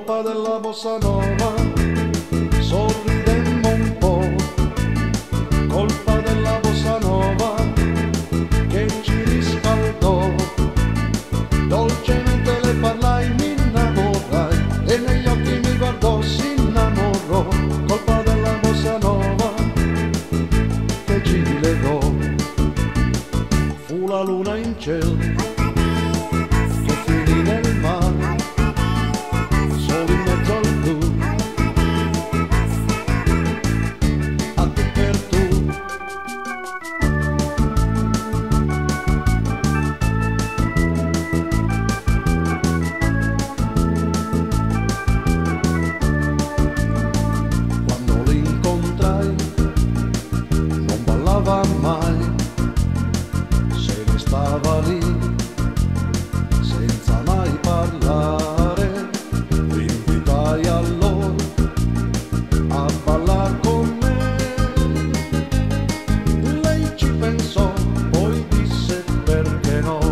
colpa della bossa nova, sorridemmo un po', colpa della bossa nova che ci riscaldò, dolcemente le parlai, mi innamorai e negli occhi mi guardò, si innamorò, colpa della bossa nova che ci legò, fu la luna in cielo che finì nel mare, solo in mezzo al blu, a tu per tu. Quando l'incontrai non ballava mai, se ne stava lì senza mai parlare, l'invitai allora a ballar con me, lei ci pensò, poi disse perché no,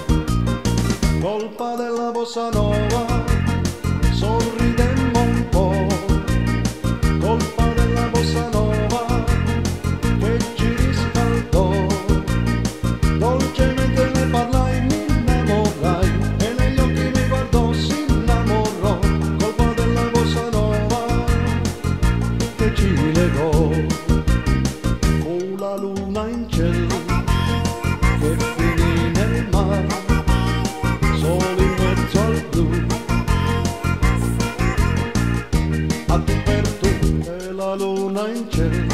colpa della bossa nova, sorridemmo un po', colpa della bossa nova che ci riscaldò, dolcemente le parlai, mi innamorai e negli occhi mi guardò, si innamorò, colpa della bossa nova che ci legò, fu la luna in cielo che finì nel mare, solo in mezzo al blu, a tu per tu, e la luna in cielo